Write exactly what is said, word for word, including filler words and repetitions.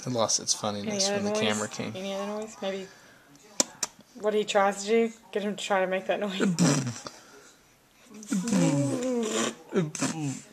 It lost its funniness when the noise? camera came. Any other noise? Maybe what he tries to do? Get him to try to make that noise.